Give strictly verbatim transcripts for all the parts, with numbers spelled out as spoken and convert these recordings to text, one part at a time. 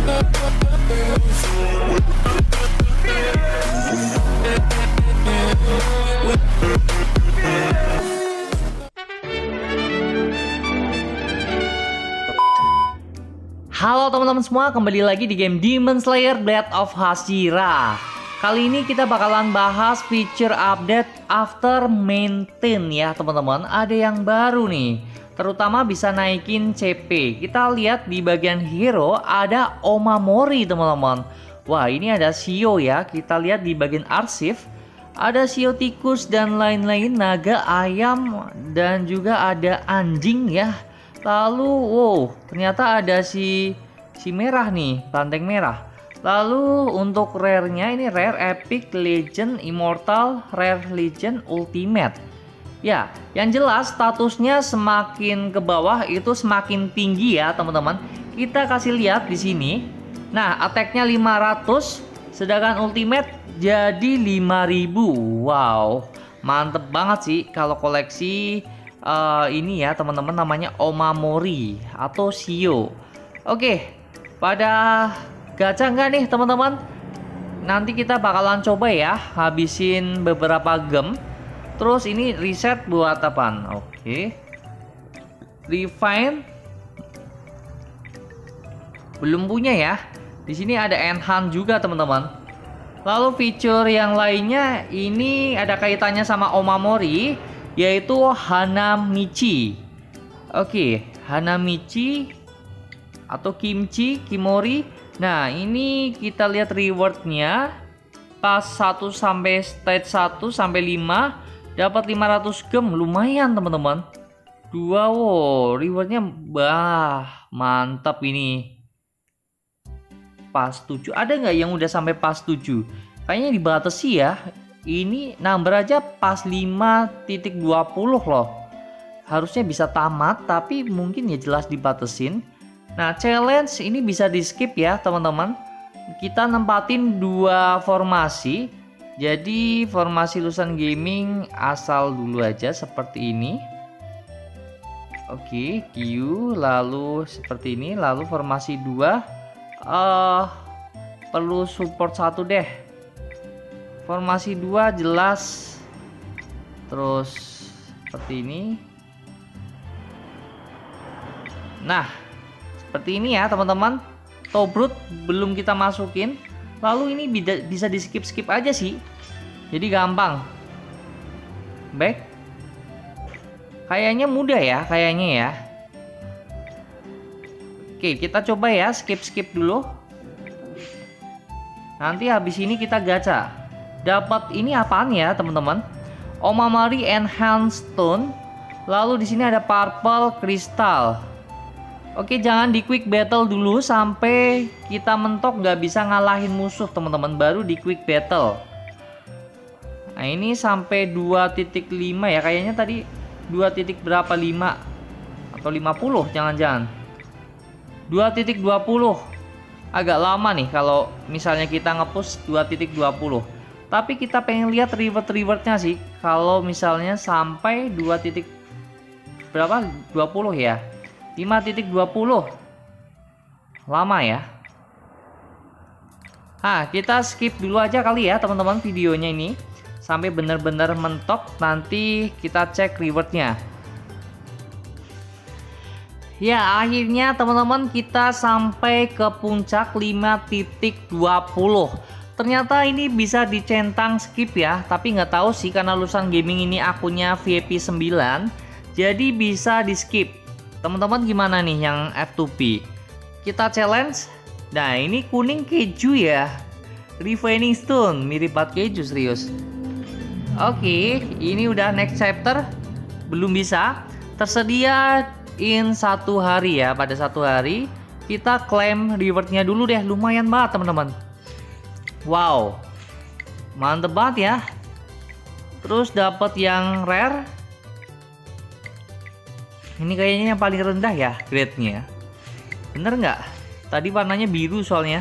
Halo teman-teman semua, kembali lagi di game Demon Slayer Blade of Hashira. Kali ini kita bakalan bahas feature update after maintain ya teman-teman. Ada yang baru nih, terutama bisa naikin C P. Kita lihat di bagian hero ada Omamori teman-teman. Wah, ini ada Shio ya. Kita lihat di bagian arsip ada Shio tikus dan lain-lain, naga, ayam, dan juga ada anjing ya. Lalu wow, ternyata ada si si merah nih, banteng merah. Lalu untuk rare-nya ini rare, epic, legend, immortal, rare, legend, ultimate. Ya, yang jelas statusnya semakin ke bawah itu semakin tinggi ya, teman-teman. Kita kasih lihat di sini. Nah, attack-nya lima ratus, sedangkan ultimate jadi lima ribu. Wow, mantep banget sih kalau koleksi Uh, ini ya teman-teman, namanya Omamori atau Shio. Oke, pada gacha nggak nih teman-teman? Nanti kita bakalan coba ya, habisin beberapa gem. Terus ini reset buat apaan? Oke, refine belum punya ya. Di sini ada enhance juga teman-teman. Lalu feature yang lainnya ini ada kaitannya sama Omamori, yaitu Hanamichi. Oke, Hanamichi atau Kimchi, Kimori. Nah, ini kita lihat rewardnya pas satu sampai stage satu sampai lima dapat lima ratus gem, lumayan teman-teman. Dua, wow, rewardnya bah, mantap ini. Pas tujuh, ada nggak yang udah sampai pas tujuh? Kayaknya dibatasi ya. Ini number aja pas lima titik dua puluh loh. Harusnya bisa tamat, tapi mungkin ya jelas dibatasin. Nah, challenge ini bisa di skip ya teman-teman. Kita nempatin dua formasi. Jadi formasi Lusan Gaming asal dulu aja seperti ini. Oke, Q lalu seperti ini. Lalu formasi dua uh, perlu support satu deh. Formasi dua jelas. Terus seperti ini. Nah, seperti ini ya teman-teman. Tobrut belum kita masukin. Lalu ini bisa di skip-skip aja sih. Jadi gampang. Baik. Kayaknya mudah ya, kayaknya ya. Oke, kita coba ya, skip-skip dulu. Nanti habis ini kita gacha. Dapat ini apaan ya teman-teman? Omamori Enhanced Stone. Lalu di sini ada Purple Crystal. Oke, jangan di quick battle dulu sampai kita mentok nggak bisa ngalahin musuh teman-teman, baru di quick battle. Nah, ini sampai dua titik lima ya, kayaknya tadi dua titik berapa, lima atau lima puluh, jangan-jangan dua titik dua puluh. Agak lama nih kalau misalnya kita ngepush dua titik dua puluh. Tapi kita pengen lihat reward-rewardnya sih. Kalau misalnya sampai dua titik berapa? dua puluh ya. lima titik dua puluh. Lama ya. Nah, kita skip dulu aja kali ya teman-teman videonya ini. Sampai benar-benar mentok, nanti kita cek rewardnya. Ya, akhirnya teman-teman kita sampai ke puncak lima titik dua puluh. Ternyata ini bisa dicentang skip ya, tapi nggak tahu sih karena Lusan Gaming ini akunnya V I P sembilan, jadi bisa di skip. Teman-teman gimana nih yang F dua P? Kita challenge. Nah, ini kuning keju ya, Refining Stone, mirip banget keju serius. Oke, ini udah next chapter, belum bisa. Tersedia in satu hari ya, pada satu hari kita klaim rewardnya dulu deh, lumayan banget teman-teman. Wow, mantep banget ya. Terus dapat yang rare. Ini kayaknya yang paling rendah ya grade-nya. Bener nggak? Tadi warnanya biru soalnya.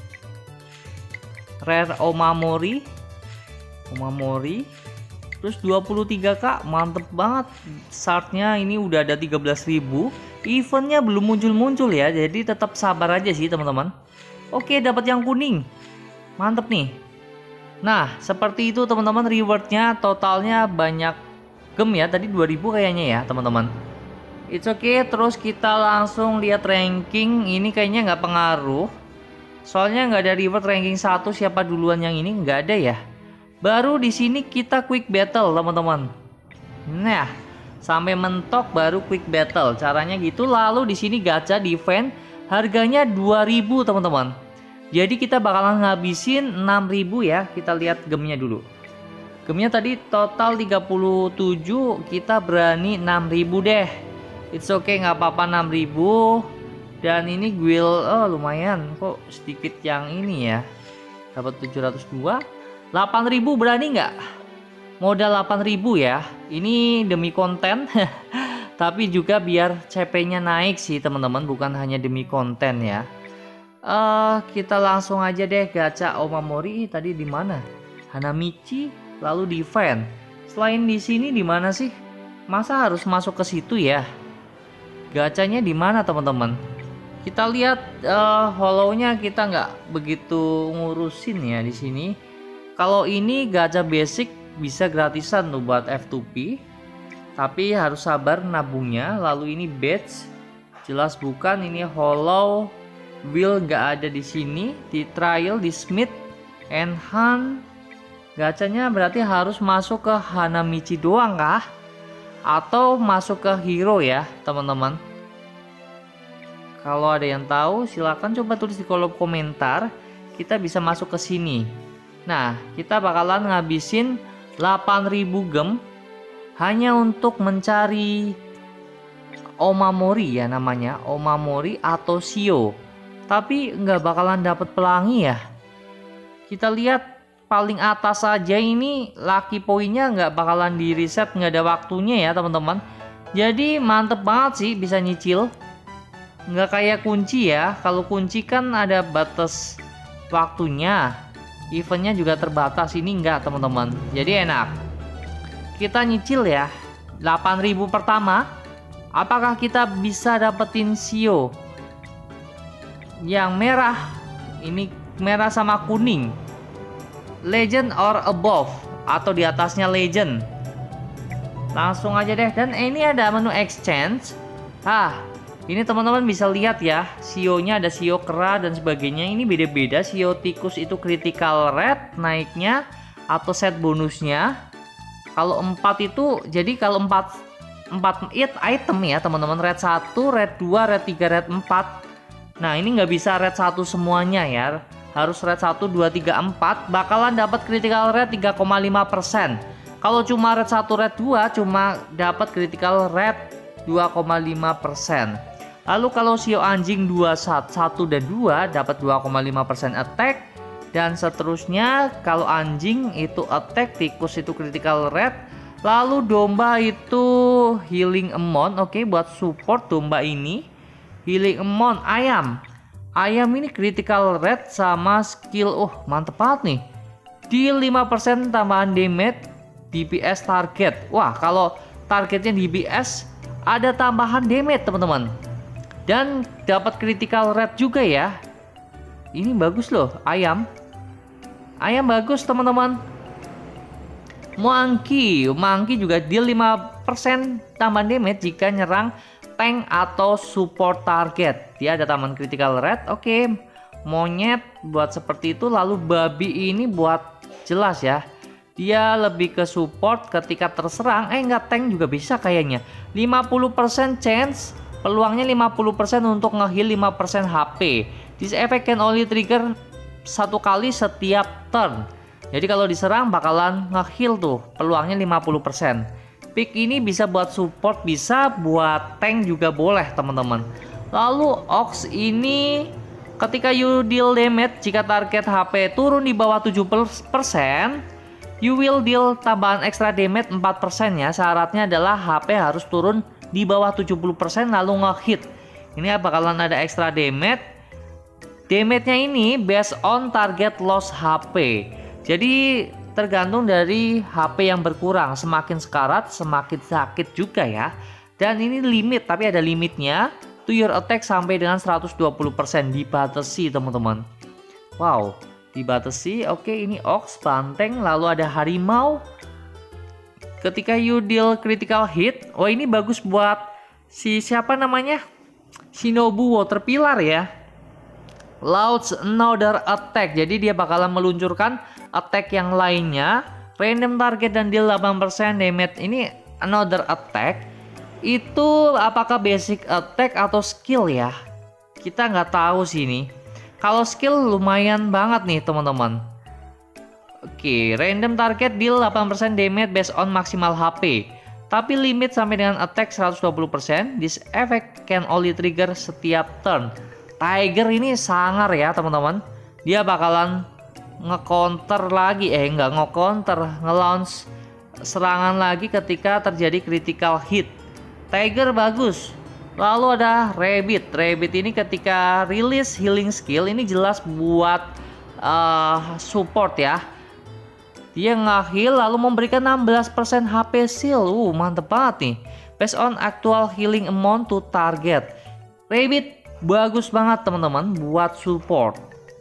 Rare Omamori. Omamori. Terus dua puluh tiga K, mantep banget. Startnya ini udah ada tiga belas ribu. Eventnya belum muncul-muncul ya, jadi tetap sabar aja sih teman-teman. Oke, dapat yang kuning. Mantep nih. Nah, seperti itu teman-teman, rewardnya totalnya banyak gem ya. Tadi dua ribu kayaknya ya teman-teman. It's okay. Terus kita langsung lihat ranking. Ini kayaknya nggak pengaruh. Soalnya nggak ada reward ranking satu. Siapa duluan yang ini nggak ada ya. Baru di sini kita quick battle teman-teman. Nah, sampai mentok baru quick battle. Caranya gitu. Lalu di sini gacha defense harganya dua ribu teman-teman. Jadi kita bakalan ngabisin enam ribu ya. Kita lihat gemnya dulu. Gemnya tadi total tiga puluh tujuh, kita berani enam ribu deh. It's okay, nggak apa-apa enam ribu. Dan ini guild, oh lumayan. Kok sedikit yang ini ya. Dapat tujuh ratus dua. delapan ribu berani nggak? Modal delapan ribu ya. Ini demi konten. Tapi juga biar C P-nya naik sih teman-teman. Bukan hanya demi konten ya. Uh, kita langsung aja deh gacha Omamori. Tadi di mana? Hanamichi, lalu defense. Selain di sini di mana sih? Masa harus masuk ke situ ya? Gacanya di mana teman-teman? Kita lihat uh, hollow-nya kita nggak begitu ngurusin ya di sini. Kalau ini gacha basic bisa gratisan tuh buat F two P. Tapi harus sabar nabungnya. Lalu ini badge, jelas bukan. Ini hollow. Will nggak ada di sini. Di trial, di Smith, Enhan. Gacanya berarti harus masuk ke Hanamichi doang kah? Atau masuk ke hero ya teman-teman? Kalau ada yang tahu silahkan coba tulis di kolom komentar. Kita bisa masuk ke sini. Nah, kita bakalan ngabisin delapan ribu gem hanya untuk mencari Omamori ya namanya, Omamori atau Shio. Tapi nggak bakalan dapat pelangi ya. Kita lihat paling atas saja ini lucky poinnya nggak bakalan di reset, nggak ada waktunya ya teman-teman. Jadi mantep banget sih bisa nyicil. Nggak kayak kunci ya. Kalau kunci kan ada batas waktunya. Eventnya juga terbatas. Ini enggak teman-teman. Jadi enak. Kita nyicil ya. delapan ribu pertama. Apakah kita bisa dapetin Shio? Yang merah. Ini merah sama kuning. Legend or above. Atau di atasnya legend. Langsung aja deh. Dan ini ada menu exchange. Ah, ini teman-teman bisa lihat ya. Shio-nya ada Shio kera dan sebagainya. Ini beda-beda. Shio tikus itu critical red naiknya. Atau set bonusnya. Kalau empat itu. Jadi kalau empat empat item ya teman-teman. Red satu, red dua, red tiga, red empat. Nah ini nggak bisa red satu semuanya ya. Harus red satu, dua, tiga, empat. Bakalan dapat critical red tiga koma lima persen. Kalau cuma red satu, red dua. Cuma dapat critical red dua koma lima persen. Lalu kalau Shio anjing dua, satu dan dua dapat dua koma lima persen attack. Dan seterusnya kalau anjing itu attack, tikus itu critical red. Lalu domba itu healing amount. Oke, buat support domba ini. Healing amount ayam. Ayam ini critical red sama skill. Oh, mantep banget nih. Deal lima persen tambahan damage D P S target. Wah, kalau targetnya D P S ada tambahan damage, teman-teman. Dan dapat critical red juga ya. Ini bagus loh, ayam. Ayam bagus, teman-teman. Monkey, Monkey juga deal lima persen tambahan damage jika nyerang tank atau support target. Dia ada tambahan critical red. Oke. Monyet buat seperti itu. Lalu babi ini buat jelas ya. Dia lebih ke support ketika terserang. Eh enggak, tank juga bisa kayaknya. lima puluh persen chance, peluangnya lima puluh persen untuk nge-heal lima persen H P. This effect can only trigger satu kali setiap turn. Jadi kalau diserang bakalan nge-heal tuh. Peluangnya lima puluh persen. Pick ini bisa buat support, bisa buat tank juga boleh teman-teman. Lalu Ox ini ketika you deal damage jika target H P turun di bawah tujuh puluh persen, you will deal tambahan extra damage empat persen ya. Syaratnya adalah H P harus turun di bawah tujuh puluh persen lalu nge-hit. Ini bakalan ada extra damage. Damage-nya ini based on target loss H P. Jadi tergantung dari H P yang berkurang. Semakin sekarat semakin sakit juga ya. Dan ini limit, tapi ada limitnya. to your attack sampai dengan seratus dua puluh persen, dibatasi teman-teman. Wow, dibatasi. Oke, ini ox, banteng, lalu ada harimau. Ketika you deal critical hit, oh ini bagus buat si siapa namanya? Shinobu Water Pillar ya. Launch another attack, jadi dia bakalan meluncurkan attack yang lainnya. Random target dan deal delapan persen damage. Ini another attack. Itu apakah basic attack atau skill ya? Kita nggak tahu sih ini. Kalau skill lumayan banget nih teman-teman. Oke, random target deal delapan persen damage based on maksimal H P. Tapi limit sampai dengan attack seratus dua puluh persen. This effect can only trigger setiap turn. Tiger ini sangar ya teman-teman. Dia bakalan nge-counter lagi, eh nggak nge-counter, nge-launch serangan lagi ketika terjadi critical hit. Tiger bagus. Lalu ada Rabbit. Rabbit ini ketika release healing skill, ini jelas buat uh, support ya. Dia nge-heal lalu memberikan enam belas persen H P shield. Uh, mantep banget nih. Based on actual healing amount to target. Rabbit bagus banget teman-teman buat support.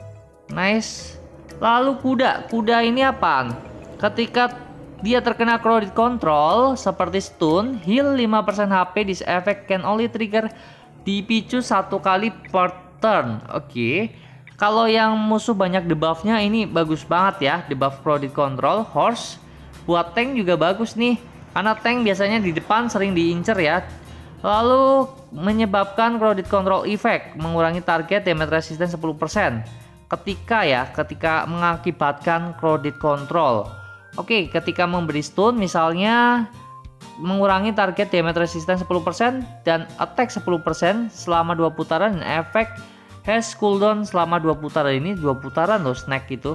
Nice. Lalu kuda, kuda ini apaan? Ketika dia terkena crowded control seperti stun, heal lima persen H P. This effect can only trigger dipicu satu kali per turn. Oke. Okay. Kalau yang musuh banyak debuffnya ini bagus banget ya, debuff crowded control. Horse buat tank juga bagus nih. Karena tank biasanya di depan sering diincer ya. Lalu menyebabkan crowded control effect, mengurangi target damage resistance sepuluh persen. Ketika ya, ketika mengakibatkan crowded control. Oke, ketika memberi stun misalnya mengurangi target damage resistance sepuluh persen dan attack sepuluh persen selama dua putaran, dan efek has cooldown selama dua putaran. Ini dua putaran loh snack itu.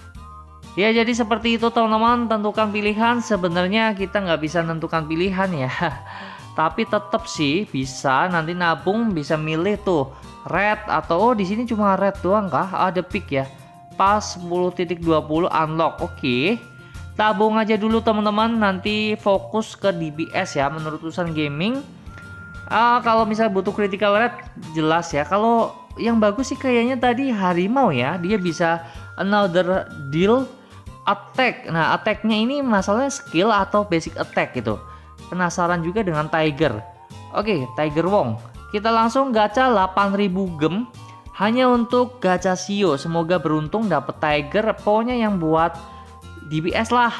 Ya jadi seperti itu teman-teman, tentukan pilihan. Sebenarnya kita nggak bisa menentukan pilihan ya. Tapi tetap sih bisa nanti nabung, bisa milih tuh red atau oh di sini cuma red doang kah? Ada pick ya. Pas sepuluh titik dua puluh unlock. Oke. Tabung aja dulu teman-teman, nanti fokus ke D B S ya menurut urusan gaming. Ah, kalau misalnya butuh critical red jelas ya. Kalau yang bagus sih kayaknya tadi harimau ya. Dia bisa another deal attack. Nah, attacknya ini masalahnya skill atau basic attack gitu. Penasaran juga dengan Tiger. Oke, Tiger Wong. Kita langsung gacha delapan ribu gem hanya untuk gacha Shio. Semoga beruntung dapat Tiger. Pokoknya yang buat D B S lah.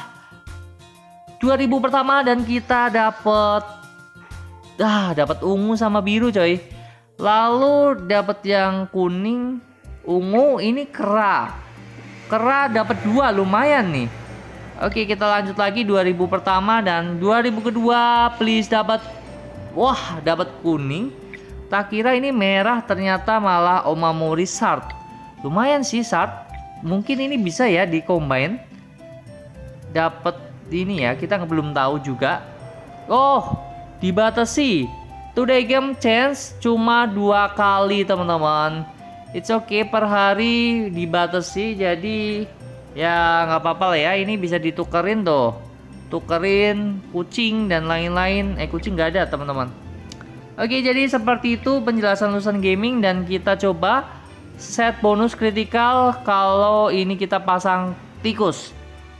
dua ribu pertama dan kita dapat ah dapat ungu sama biru coy. Lalu dapat yang kuning, ungu, ini kera. Kera dapat dua, lumayan nih. Oke, kita lanjut lagi dua ribu pertama dan dua ribu kedua please dapat. Wah, dapat kuning. Tak kira ini merah, ternyata malah Omamori Shard. Lumayan sih Shard. Mungkin ini bisa ya di combine. Dapat ini ya, kita belum tahu juga. Oh, dibatasi. Today game chance cuma dua kali teman-teman. It's okay, per hari dibatasi, jadi ya nggak apa-apa lah ya. Ini bisa ditukerin tuh, tukerin kucing dan lain-lain. Eh kucing nggak ada teman-teman. Oke, jadi seperti itu penjelasan Lusan Gaming dan kita coba set bonus kritikal kalau ini kita pasang tikus.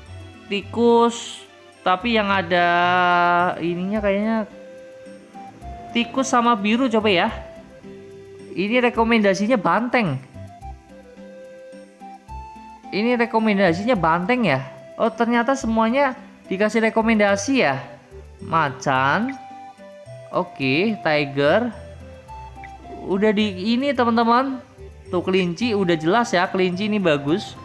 Tikus, tapi yang ada ininya kayaknya tikus sama biru, coba ya. Ini rekomendasinya banteng. Ini rekomendasinya banteng ya. Oh, ternyata semuanya dikasih rekomendasi ya. Macan. Oke, tiger. Udah di ini teman-teman. Tuh kelinci udah jelas ya, kelinci ini bagus.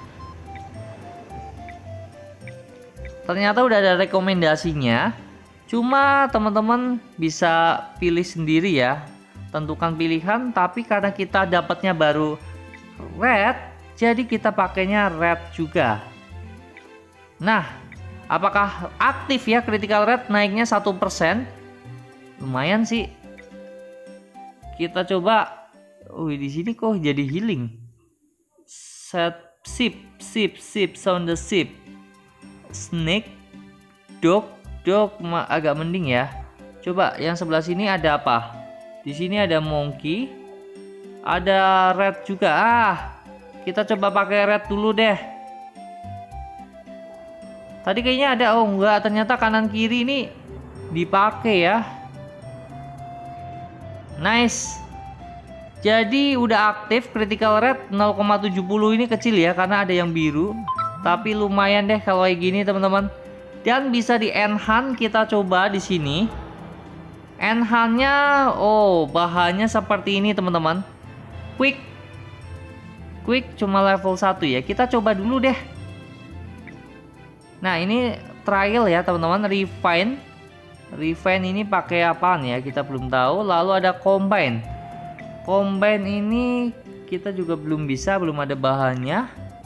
Ternyata udah ada rekomendasinya. Cuma teman-teman bisa pilih sendiri ya. Tentukan pilihan, tapi karena kita dapatnya baru red, jadi kita pakainya red juga. Nah, apakah aktif ya critical red naiknya satu persen? Lumayan sih. Kita coba. Wih, di sini kok jadi healing. Set sip sip sip sound the sip. Snake, dog, dog agak mending ya. Coba yang sebelah sini ada apa? Di sini ada monkey, ada red juga. Ah, kita coba pakai red dulu deh. Tadi kayaknya ada, oh enggak, ternyata kanan kiri ini dipakai ya. Nice. Jadi udah aktif critical rate nol koma tujuh nol ini kecil ya karena ada yang biru. Tapi lumayan deh kalau kayak gini teman-teman. Dan bisa di enhance, kita coba di sini. Enhance-nya, oh bahannya seperti ini teman-teman. Quick. Quick cuma level satu ya. Kita coba dulu deh. Nah, ini trial ya teman-teman, refine. Refine ini pakai apaan ya? Kita belum tahu. Lalu ada combine. Combine ini kita juga belum bisa, belum ada bahannya.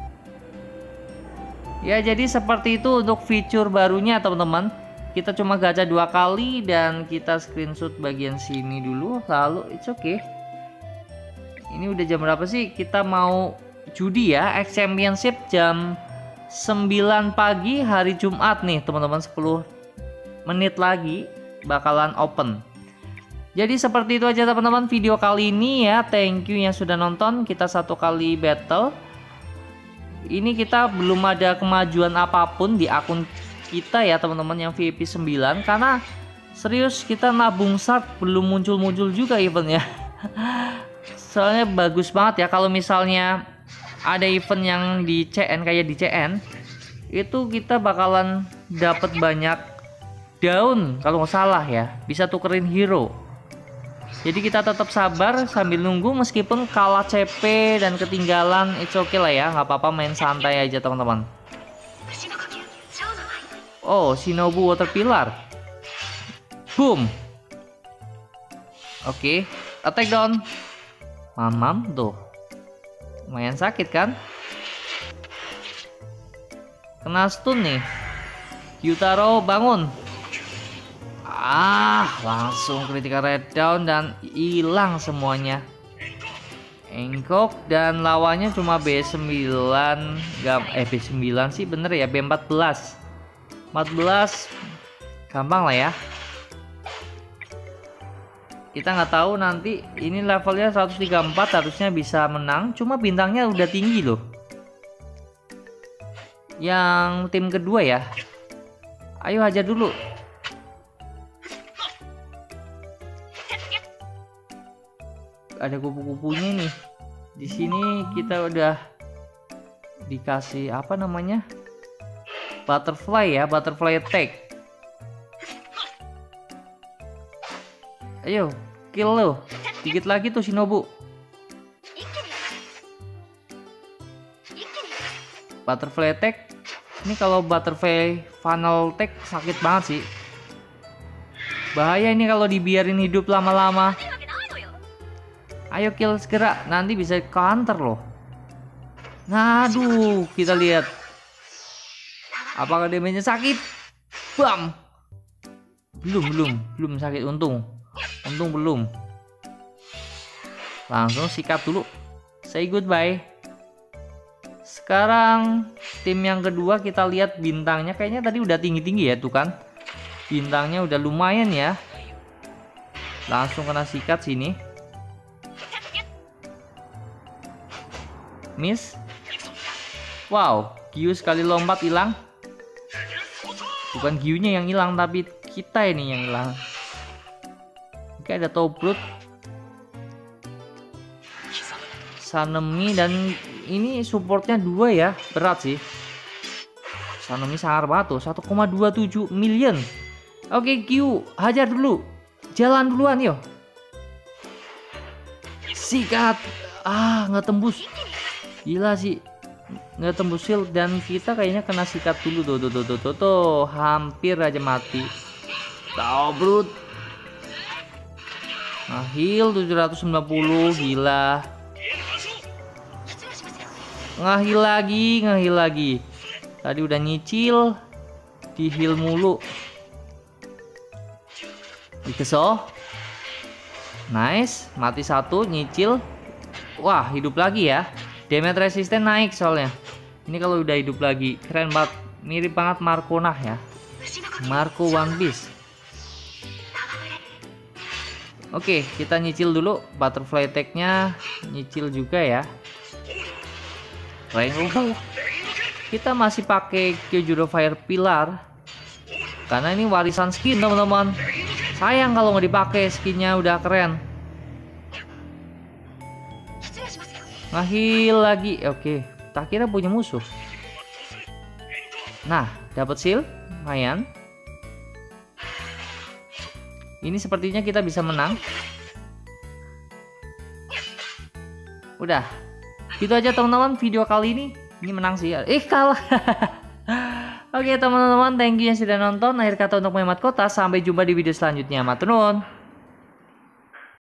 Ya, jadi seperti itu untuk fitur barunya teman-teman. Kita cuma gacha dua kali dan kita screenshot bagian sini dulu. Lalu it's okay. Ini udah jam berapa sih? Kita mau judi ya, X Championship jam sembilan pagi hari Jumat nih teman-teman. Sepuluh menit lagi bakalan open. Jadi seperti itu aja teman-teman video kali ini ya. Thank you yang sudah nonton. Kita satu kali battle. Ini kita belum ada kemajuan apapun di akun kita ya teman-teman yang V I P sembilan. Karena serius kita nabung start belum muncul-muncul juga eventnya. Soalnya bagus banget ya kalau misalnya ada event yang di C N kayak di C N, itu kita bakalan dapat banyak daun kalau nggak salah ya, bisa tukerin hero. Jadi kita tetap sabar sambil nunggu meskipun kalah C P dan ketinggalan, it's okay lah ya, nggak apa-apa, main santai aja teman-teman. Oh, Shinobu Water Pillar, boom. Oke, okay. Attack down, mamam tuh. Lumayan sakit kan? Kena stun nih. Gyutaro bangun. Ah, langsung critical red down dan hilang semuanya. Engkok dan lawannya cuma B sembilan, gam eh B sembilan sih bener ya, B empat belas. empat belas gampang lah ya. Kita nggak tahu nanti ini levelnya seratus tiga puluh empat, harusnya bisa menang. Cuma bintangnya udah tinggi loh. Yang tim kedua ya. Ayo hajar dulu. Ada kupu-kupunya nih. Di sini kita udah dikasih apa namanya? Butterfly ya, butterfly attack. Ayo, kill lo. Dikit lagi tuh Shinobu. Butterfly attack. Ini kalau butterfly funnel attack sakit banget sih. Bahaya ini kalau dibiarin hidup lama-lama. Ayo kill segera, nanti bisa counter loh. Nah, aduh, kita lihat. Apakah damage-nya sakit? Bam. Belum, belum, belum sakit, untung. Untung belum. Langsung sikat dulu. Say goodbye. Sekarang tim yang kedua kita lihat bintangnya. Kayaknya tadi udah tinggi-tinggi ya tuh kan. Bintangnya udah lumayan ya. Langsung kena sikat sini. Miss. Wow, Gyu sekali lompat hilang. Bukan Gyu-nya yang hilang tapi kita ini yang hilang. Oke, ada Tobrut, Sanemi, dan ini supportnya dua ya, berat sih. Sanemi sangar banget tuh, satu koma dua tujuh million. Oke, Gyu, hajar dulu, jalan duluan yo. Sikat, ah nggak tembus, gila sih, nggak tembus shield dan kita kayaknya kena sikat dulu tuh, tuh, tuh, tuh, tuh, tuh. Hampir aja mati. Tobrut. Nah, heal tujuh ratus sembilan puluh, gila. Ngahil lagi, ngahil lagi. Tadi udah nyicil, di heal mulu. Dikesoh. Nice, mati satu, nyicil. Wah, hidup lagi ya. Damage resisten naik soalnya. Ini kalau udah hidup lagi, keren banget. Mirip banget Marco Nah ya. Marco One Piece. Oke, kita nyicil dulu butterfly tag-nya, nyicil juga ya. Rainbow. Kita masih pakai Kyojuro Fire Pillar karena ini warisan skin teman-teman. Sayang kalau nggak dipakai, skinnya udah keren. Ngahil lagi. Oke, tak kira punya musuh. Nah, dapat seal, lumayan. Ini sepertinya kita bisa menang. Udah, gitu aja teman-teman video kali ini. Ini menang sih ya. Eh kalah. Oke teman-teman, thank you yang sudah nonton. Akhir kata untuk Memat Kota. Sampai jumpa di video selanjutnya. Matur nuwun.